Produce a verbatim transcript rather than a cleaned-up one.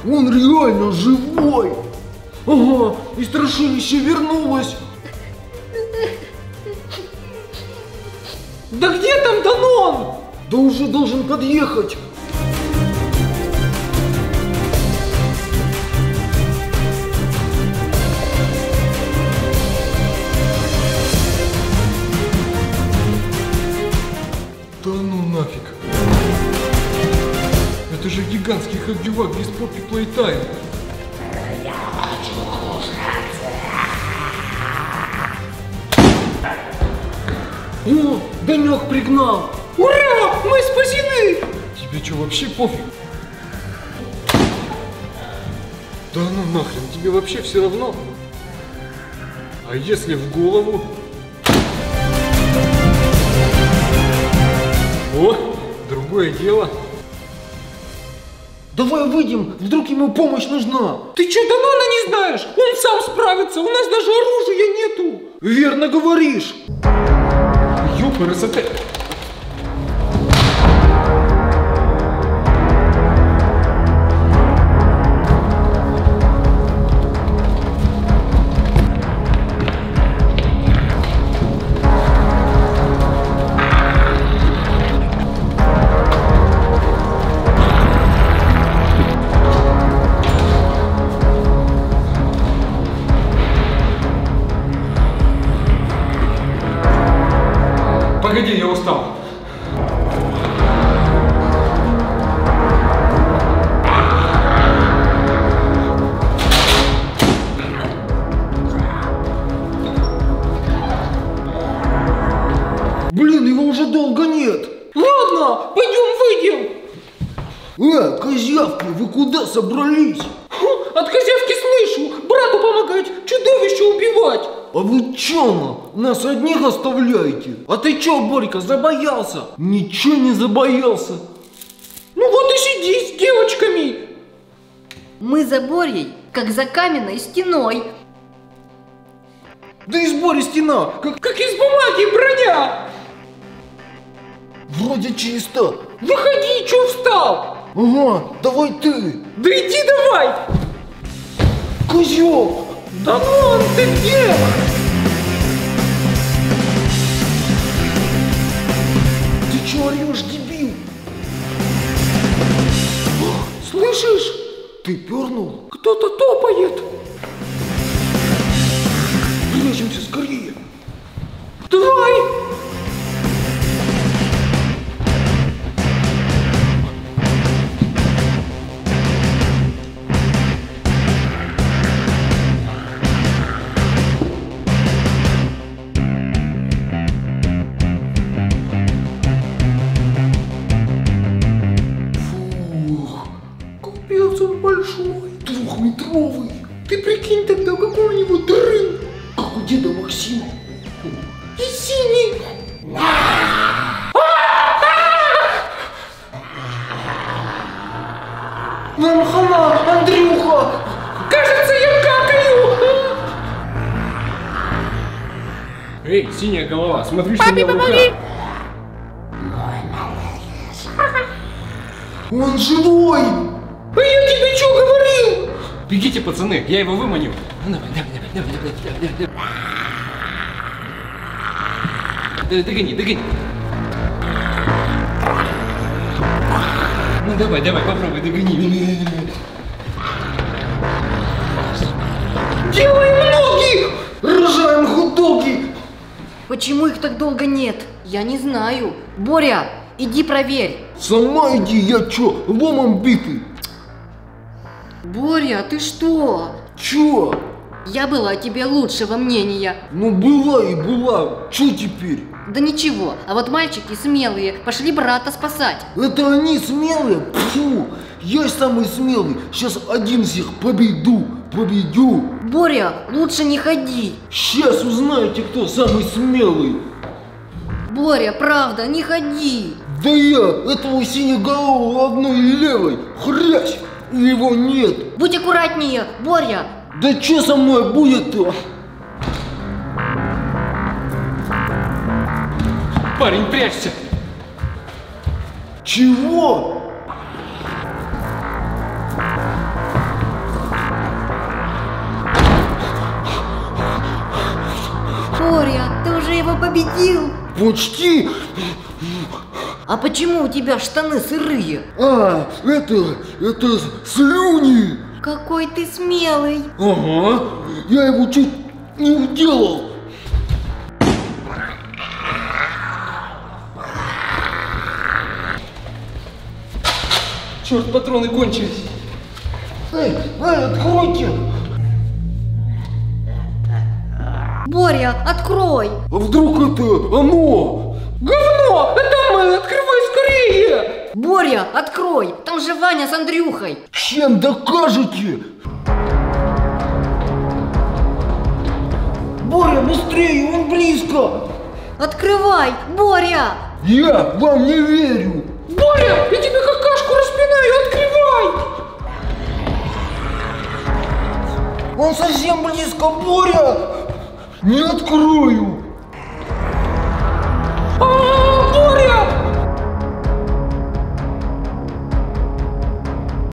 Он реально живой! Ага, и страшилище вернулось! Да где там Данон? Да уже должен подъехать! Да ну нафиг! Это же гигантский хэппи-вак без Poppy Playtime! О, Данек пригнал! Ура! Мы спасены! Тебе что, вообще пофиг? Да ну нахрен, тебе вообще все равно? А если в голову? О, другое дело. Давай выйдем, вдруг ему помощь нужна. Ты что, Данона не знаешь? Он сам справится, у нас даже оружия нету. Верно говоришь. Ёпрст. Погоди, я устал. Блин, его уже долго нет. Ладно, пойдем выйдем. Э, козявки, вы куда собрались? От козявки слышу, брату помогать, чудовище убивать. А вы чё, нас одних оставляете? А ты чё, Борька, забоялся? Ничего не забоялся. Ну вот и сиди с девочками. Мы за Борей, как за каменной стеной. Да из Бори стена, как... Как из бумаги броня. Вроде чисто. Выходи, чё встал? Ага, давай ты. Да иди давай. Козёл. Да вон ты где? Ты чё орёшь, дебил? Слышишь? Ты пернул? Кто-то топает. Прячемся скорее. Давай. Большой, двухметровый. Ты прикинь тогда, какой у него дрын. Как у деда Максима. И синий. Нам хана, Андрюха. Кажется, я какаю. Эй, синяя голова, смотри, что у Папе, меня в помоги! руках. Он живой. А я тебе что говорил? Бегите, пацаны, я его выманю. Давай, давай, давай, давай, давай, давай, давай. Догони, догони. Ну давай, давай, попробуй, догони. Делаем ноги. Рожаем хот-доги. Почему их так долго нет? Я не знаю. Боря, иди проверь. Сама иди, я чё, ломом битый. Боря, ты что? Чё? Я была о тебе лучшего мнения. Ну была и была, чё теперь? Да ничего, а вот мальчики смелые пошли брата спасать. Это они смелые? Фу, я самый смелый, сейчас один всех победу, победю. Боря, лучше не ходи. Сейчас узнаете, кто самый смелый. Боря, правда, не ходи. Да я, этого синеголового одной левой, хрясь, его нет. Будь аккуратнее, Боря. Да чё со мной будет-то? Парень, прячься. Чего? Боря, ты уже его победил? Почти. А почему у тебя штаны сырые? А, это, это слюни. Какой ты смелый. Ага, я его чуть не уделал. Черт, патроны кончились. Эй, эй, откройте. Боря, открой. А вдруг это оно? Говно! Это мы! Открывай скорее! Боря, открой. Там же Ваня с Андрюхой. Чем докажете? Боря, быстрее, он близко. Открывай, Боря. Я вам не верю. Боря, я тебе какашку распинаю! Открывай! Он совсем близко, Боря. Не открою.